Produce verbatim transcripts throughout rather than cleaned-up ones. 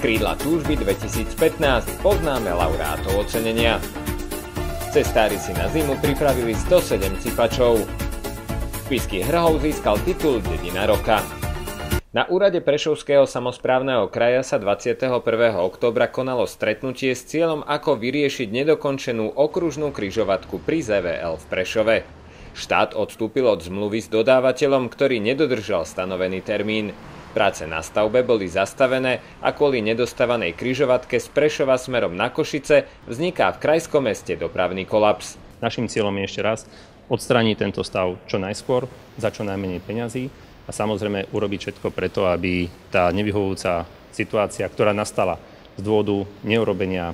Krídla túžby dvetisícpätnásť, poznáme laureátov ocenenia. Cestári si na zimu pripravili stosedem cipačov. Spišský Hrhov získal titul Dedina roka. Na úrade Prešovského samosprávneho kraja sa dvadsiateho prvého októbra konalo stretnutie s cieľom, ako vyriešiť nedokončenú okružnú križovatku pri zet vé el v Prešove. Štát odstúpil od zmluvy s dodávateľom, ktorý nedodržal stanovený termín. Práce na stavbe boli zastavené a kvôli nedostávanej križovatke z Prešova smerom na Košice vzniká v krajskom meste dopravný kolaps. Naším cieľom je ešte raz odstrániť tento stav čo najskôr, za čo najmenej peňazí a samozrejme urobiť všetko preto, aby tá nevyhovujúca situácia, ktorá nastala z dôvodu neurobenia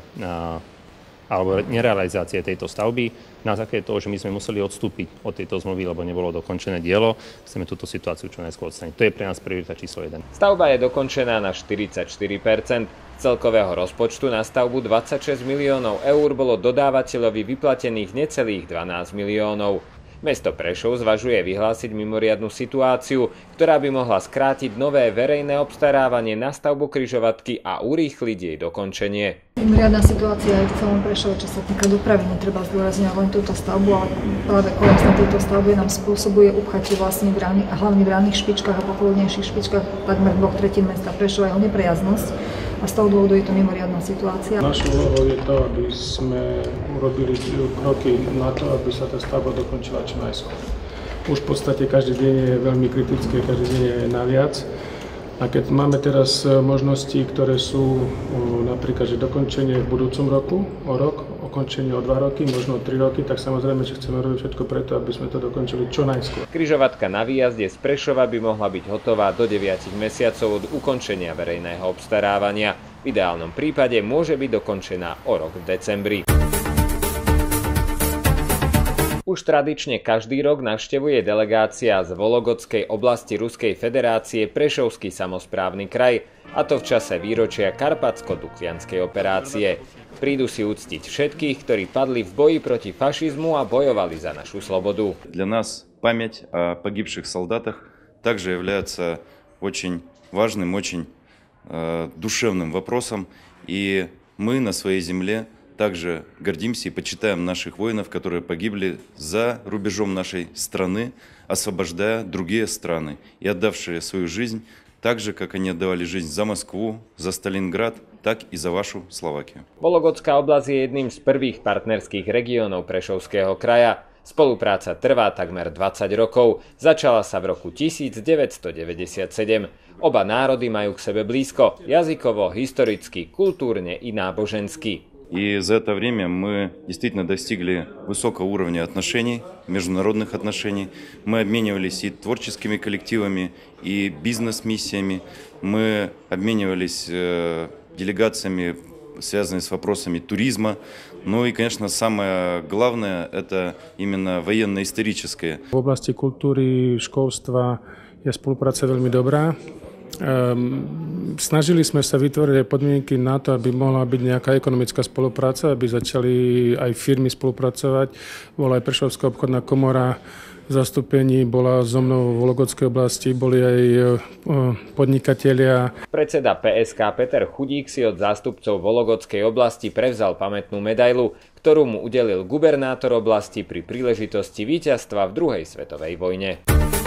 alebo nerealizácie tejto stavby, na základe toho, že my sme museli odstúpiť od tejto zmluvy, lebo nebolo dokončené dielo, chceme túto situáciu čo najskôr odstrániť. To je pre nás priorita číslo jeden. Stavba je dokončená na štyridsaťštyri percent. Celkového rozpočtu na stavbu dvadsaťšesť miliónov eur bolo dodávateľovi vyplatených necelých dvanásť miliónov. Mesto Prešov zvažuje vyhlásiť mimoriadnu situáciu, ktorá by mohla skrátiť nové verejné obstarávanie na stavbu križovatky a urýchliť jej dokončenie. Mimoriadna situácia je v celom Prešove, čo sa týka dopravy. Netreba zdôrazňovať len túto stavbu, ale práve kolaps na tejto stavbe nám spôsobuje upchatie vlastne brány, a hlavne v ranných špičkách a popoludnejších špičkách takmer dvoch tretín mesta Prešova, jeho neprejazdnosť. A z toho dôvodu je to mimoriadna situácia. Našou úlohou je to, aby sme urobili kroky na to, aby sa tá stavba dokončila čo najskôr. Už v podstate každý deň je veľmi kritické, každý deň je naviac. A keď máme teraz možnosti, ktoré sú napríklad, že dokončenie v budúcom roku, o rok, ukončenie o dva roky, možno o tri roky, tak samozrejme, že chceme robiť všetko preto, aby sme to dokončili čo najskôr. Križovatka na výjazde z Prešova by mohla byť hotová do deviatich mesiacov od ukončenia verejného obstarávania. V ideálnom prípade môže byť dokončená o rok v decembri. Už tradične každý rok navštevuje delegácia z Vologodskej oblasti Ruskej federácie Prešovský samosprávny kraj, a to v čase výročia Karpatsko-Duklianskej operácie. Prídu si uctiť všetkých, ktorí padli v boji proti fašizmu a bojovali za нашу свободу. Для нас память о погибших солдатах также является очень важным, очень э, душевным вопросом, и мы на своей земле также гордимся и почитаем наших воинов, которые погибли за рубежом нашей страны, освобождая другие страны и отдавшие свою жизнь, так же, как они отдавали жизнь за Москву, за Сталинград, tak i za vašu Slovakiu. Vologodská oblasť je jedným z prvých partnerských regiónov Prešovského kraja. Spolupráca trvá takmer dvadsať rokov. Začala sa v roku devätnásťstodeväťdesiatsedem. Oba národy majú k sebe blízko, jazykovo, historicky, kultúrne i nábožensky. И за это время мы действительно достигли высокого уровня отношений, международных отношений. Мы обменивались и творческими коллективами, и бизнес-миссиями. Мы обменивались э, делегациями, связанными с вопросами туризма. Ну и, конечно, самое главное – это именно военно-историческое. В области культуры, školstva je spolupráca veľmi dobrá. Um, snažili sme sa vytvoriť podmienky na to, aby mohla byť nejaká ekonomická spolupráca, aby začali aj firmy spolupracovať. Bola aj Prešovská obchodná komora v zastúpení, bola so mnou v Vologodskej oblasti, boli aj uh, podnikatelia. Predseda pé es ká Peter Chudík si od zástupcov Vologodskej oblasti prevzal pamätnú medailu, ktorú mu udelil gubernátor oblasti pri príležitosti víťazstva v druhej svetovej vojne.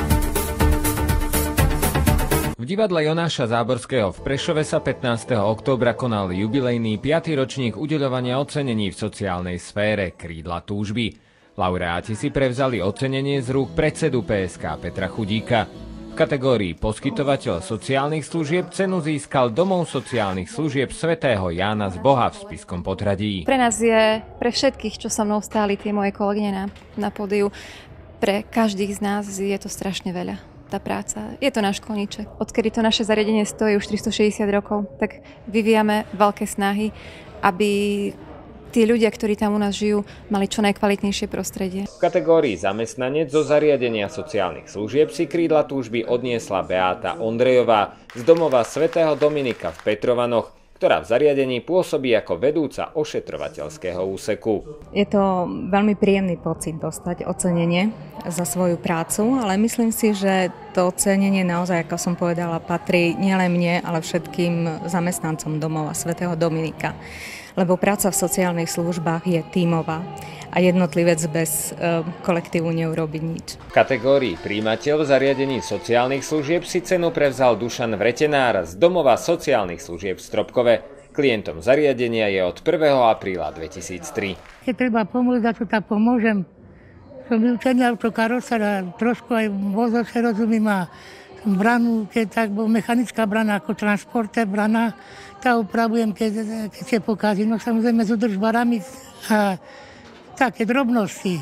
V divadle Jonáša Záborského v Prešove sa pätnásteho októbra konal jubilejný piaty ročník udeľovania ocenení v sociálnej sfére Krídla túžby. Laureáti si prevzali ocenenie z rúk predsedu pé es ká Petra Chudíka. V kategórii poskytovateľ sociálnych služieb cenu získal Domov sociálnych služieb svätého Jána z Boha v Spišskom Podhradí. Pre nás je, pre všetkých, čo so mnou stáli, tie moje kolegyne na, na pódiu, pre každých z nás je to strašne veľa. Tá práca. Je to náš koníček. Odkedy to naše zariadenie stojí už tristošesťdesiat rokov, tak vyvíjame veľké snahy, aby tí ľudia, ktorí tam u nás žijú, mali čo najkvalitnejšie prostredie. V kategórii zamestnanec zo zariadenia sociálnych služieb si Krídla túžby odniesla Beáta Ondrejová z domova svätého Dominika v Petrovanoch, ktorá v zariadení pôsobí ako vedúca ošetrovateľského úseku. Je to veľmi príjemný pocit dostať ocenenie za svoju prácu, ale myslím si, že to ocenenie naozaj, ako som povedala, patrí nielen mne, ale všetkým zamestnancom domova svätého Dominika. Lebo práca v sociálnych službách je tímová a jednotlivec bez e, kolektívu neurobí nič. V kategórii prijímateľ v zariadení sociálnych služieb si cenu prevzal Dušan Vretenár z domova sociálnych služieb v Stropkove. Klientom zariadenia je od prvého apríla dvetisíctri. Keď treba pomôcť, za to tak pomôžem. Som vyučený autokarosár a trošku aj vozoče rozumím a branu, keď tak bol mechanická brana ako transporter, brana, tá upravujem, keď, keď sa pokazí. No samozrejme s udržbarami a také drobnosti.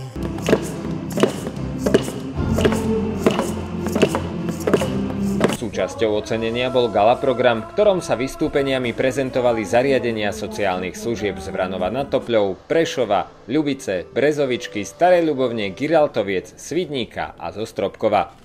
Súčasťou ocenenia bol gala program, v ktorom sa vystúpeniami prezentovali zariadenia sociálnych služieb z Vranova nad Topľou, Prešova, Ľubice, Brezovičky, Staré Ľubovne, Giraltoviec, Svidníka a zo Stropkova.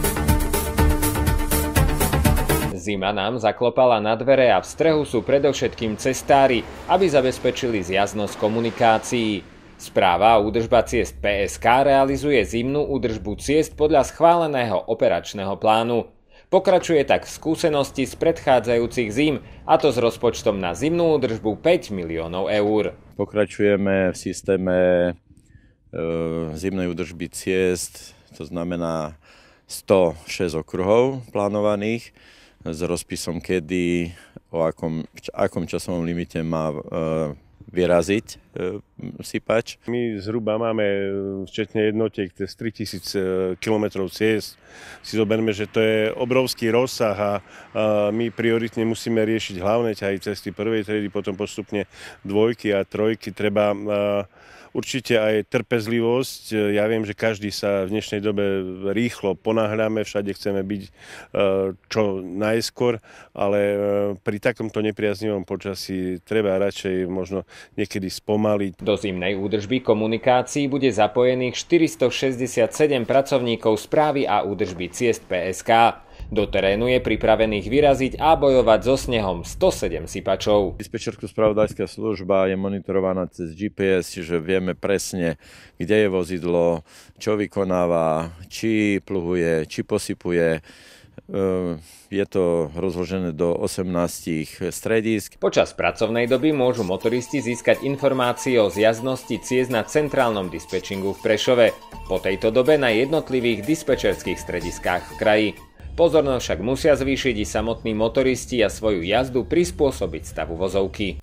Zima nám zaklopala na dvere a v strehu sú predovšetkým cestári, aby zabezpečili zjazdnosť komunikácií. Správa a údržba ciest pé es ká realizuje zimnú údržbu ciest podľa schváleného operačného plánu. Pokračuje tak v skúsenosti z predchádzajúcich zím, a to s rozpočtom na zimnú údržbu päť miliónov eur. Pokračujeme v systéme e, zimnej údržby ciest, to znamená sto šesť okruhov plánovaných, s rozpisom, kedy, o akom, akom časovom limite má e, vyraziť e, sypač. My zhruba máme, včetne jednotiek, cez tritisíc kilometrov ciest. Si zoberme, že to je obrovský rozsah a, a my prioritne musíme riešiť hlavné ťahy cesty prvej triedy, potom postupne dvojky a trojky. Treba a, určite aj trpezlivosť. Ja viem, že každý sa v dnešnej dobe rýchlo ponáhľame, všade chceme byť čo najskôr, ale pri takomto nepriaznivom počasí treba radšej možno niekedy spomaliť. Do zimnej údržby komunikácií bude zapojených štyristošesťdesiatsedem pracovníkov správy a údržby ciest pé es ká. Do terénu je pripravených vyraziť a bojovať so snehom stosedem sypačov. Dispečersko-spravodajská služba je monitorovaná cez gé pé es, čiže vieme presne, kde je vozidlo, čo vykonáva, či pluhuje, či posypuje. Je to rozložené do osemnásť stredísk. Počas pracovnej doby môžu motoristi získať informácie o zjazdnosti ciest na centrálnom dispečingu v Prešove. Po tejto dobe na jednotlivých dispečerských strediskách v kraji. Pozornosť však musia zvýšiť i samotní motoristi a svoju jazdu prispôsobiť stavu vozovky.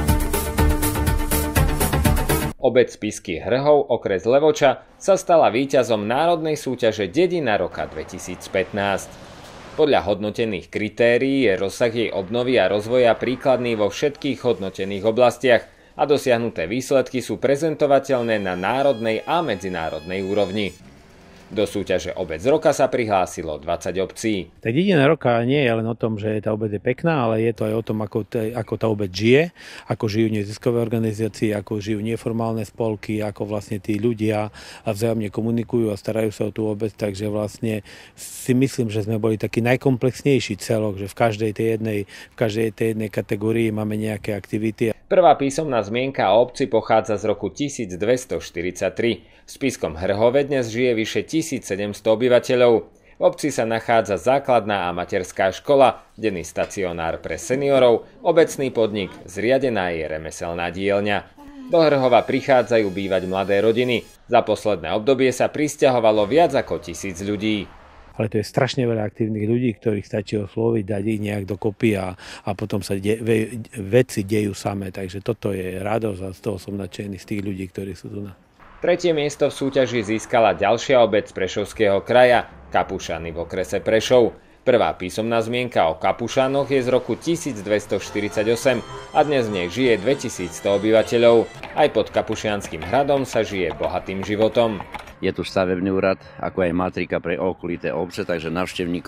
Obec Spišských Hrhov, okres Levoča, sa stala víťazom národnej súťaže Dedina roka dvetisícpätnásť. Podľa hodnotených kritérií je rozsah jej obnovy a rozvoja príkladný vo všetkých hodnotených oblastiach a dosiahnuté výsledky sú prezentovateľné na národnej a medzinárodnej úrovni. Do súťaže Obec roka sa prihlásilo dvadsať obcí. Tá dedina roka nie je len o tom, že tá obec je pekná, ale je to aj o tom, ako, t- ako tá obec žije, ako žijú neziskové organizácie, ako žijú neformálne spolky, ako vlastne tí ľudia vzájomne komunikujú a starajú sa o tú obec, takže vlastne si myslím, že sme boli taký najkomplexnejší celok, že v každej tej jednej, v každej tej jednej kategórii máme nejaké aktivity. Prvá písomná zmienka o obci pochádza z roku tisícdvestoštyridsaťtri. V Spišskom Hrhove dnes žije vyše tisícsedemsto obyvateľov. V obci sa nachádza základná a materská škola, denný stacionár pre seniorov, obecný podnik, zriadená je remeselná dielňa. Do Hrhova prichádzajú bývať mladé rodiny. Za posledné obdobie sa prisťahovalo viac ako tisíc ľudí. Ale to je strašne veľa aktívnych ľudí, ktorých stačí osloviť, dať ich nejak dokopy a, a potom sa de, ve, veci dejú samé. Takže toto je radosť a z toho som nadšený z tých ľudí, ktorí sú tu na. Tretie miesto v súťaži získala ďalšia obec Prešovského kraja, Kapušany v okrese Prešov. Prvá písomná zmienka o Kapušanoch je z roku tisícdvestoštyridsaťosem a dnes v nej žije dvetisícsto obyvateľov. Aj pod Kapušianským hradom sa žije bohatým životom. Je tu stavebný úrad, ako aj matrika pre okolité obce, takže návštevníkoch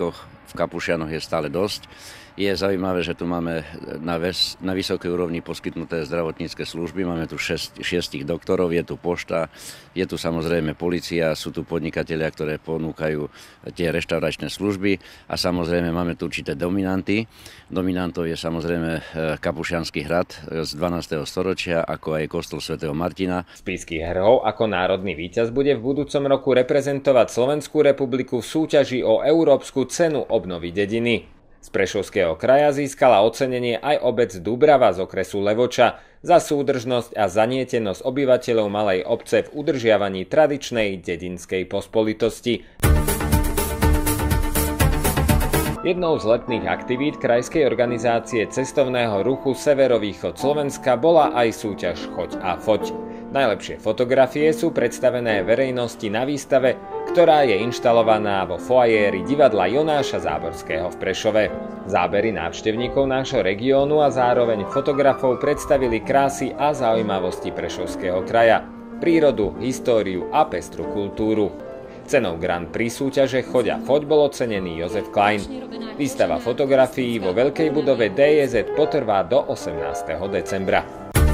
v Kapušianoch je stále dosť. Je zaujímavé, že tu máme na, ves, na vysokej úrovni poskytnuté zdravotnícke služby. Máme tu šest, šiestich doktorov, je tu pošta, je tu samozrejme polícia, sú tu podnikatelia, ktoré ponúkajú tie reštauračné služby a samozrejme máme tu určité dominanty. Dominantou je samozrejme Kapušiansky hrad z dvanásteho storočia, ako aj kostol svätého Martina. Spišský Hrhov ako národný víťaz bude v budúcom roku reprezentovať Slovenskú republiku v súťaži o Európsku cenu obnovy dediny. Z Prešovského kraja získala ocenenie aj obec Dubrava z okresu Levoča za súdržnosť a zanietenosť obyvateľov malej obce v udržiavaní tradičnej dedinskej pospolitosti. Jednou z letných aktivít krajskej organizácie cestovného ruchu Severovýchod Slovenska bola aj súťaž Choď a foť. Najlepšie fotografie sú predstavené verejnosti na výstave, ktorá je inštalovaná vo foajéri divadla Jonáša Záborského v Prešove. Zábery návštevníkov nášho regiónu a zároveň fotografov predstavili krásy a zaujímavosti Prešovského kraja, prírodu, históriu a pestru kultúru. Cenou Grand Prix súťaže Choď a foť bol ocenený Jozef Klein. Výstava fotografií vo veľkej budove dé jé zet potrvá do osemnásteho decembra.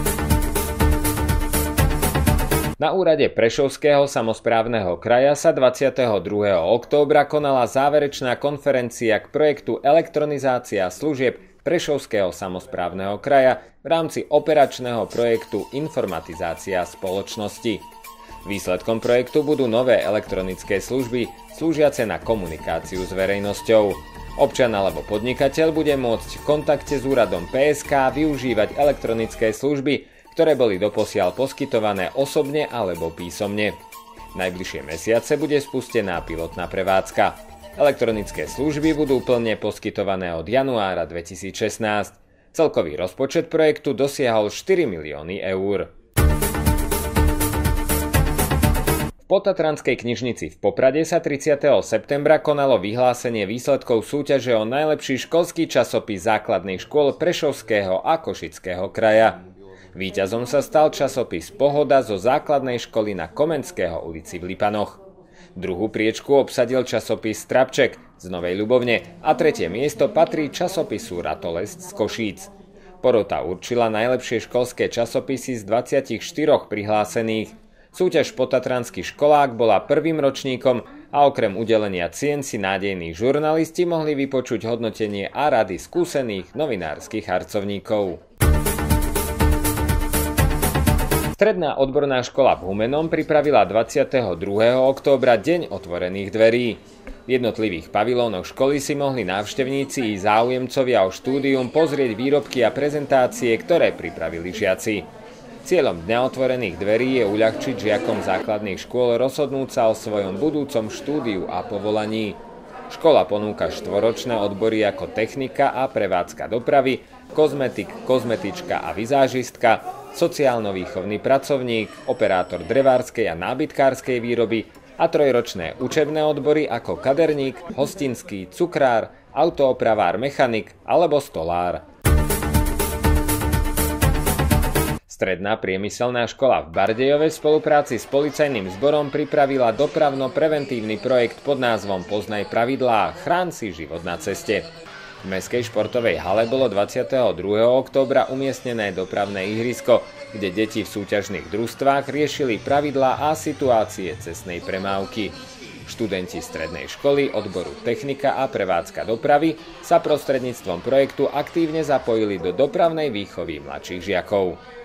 Na úrade Prešovského samosprávneho kraja sa dvadsiateho druhého októbra konala záverečná konferencia k projektu Elektronizácia služieb Prešovského samosprávneho kraja v rámci operačného projektu Informatizácia spoločnosti. Výsledkom projektu budú nové elektronické služby slúžiace na komunikáciu s verejnosťou. Občan alebo podnikateľ bude môcť v kontakte s úradom pé es ká využívať elektronické služby, ktoré boli doposiaľ poskytované osobne alebo písomne. Najbližšie mesiace bude spustená pilotná prevádzka. Elektronické služby budú plne poskytované od januára dvetisícšestnásť. Celkový rozpočet projektu dosiahol štyri milióny eur. V Potatranskej knižnici v Poprade sa tridsiateho septembra konalo vyhlásenie výsledkov súťaže o najlepší školský časopis základných škôl Prešovského a Košického kraja. Víťazom sa stal časopis Pohoda zo základnej školy na Komenského ulici v Lipanoch. Druhú priečku obsadil časopis Strapček z Novej Ľubovne a tretie miesto patrí časopisu Ratolesť z Košíc. Porota určila najlepšie školské časopisy z dvadsaťštyri prihlásených. Súťaž Potatranský školák bola prvým ročníkom a okrem udelenia cien si nádejní žurnalisti mohli vypočuť hodnotenie a rady skúsených novinárskych harcovníkov. Stredná odborná škola v Humennom pripravila dvadsiateho druhého októbra Deň otvorených dverí. V jednotlivých pavilónoch školy si mohli návštevníci i záujemcovia o štúdium pozrieť výrobky a prezentácie, ktoré pripravili žiaci. Cieľom Dňa otvorených dverí je uľahčiť žiakom základných škôl rozhodnúť sa o svojom budúcom štúdiu a povolaní. Škola ponúka štvoročné odbory ako technika a prevádzka dopravy, kozmetik, kozmetička a vizážistka, sociálno-výchovný pracovník, operátor drevárskej a nábytkárskej výroby a trojročné učebné odbory ako kaderník, hostinský, cukrár, autoopravár, mechanik alebo stolár. Stredná priemyselná škola v Bardejove v spolupráci s policajným zborom pripravila dopravno-preventívny projekt pod názvom Poznaj pravidlá, chráň si život na ceste. V mestskej športovej hale bolo dvadsiateho druhého októbra umiestnené dopravné ihrisko, kde deti v súťažných družstvách riešili pravidlá a situácie cestnej premávky. Študenti strednej školy odboru technika a prevádzka dopravy sa prostredníctvom projektu aktívne zapojili do dopravnej výchovy mladších žiakov.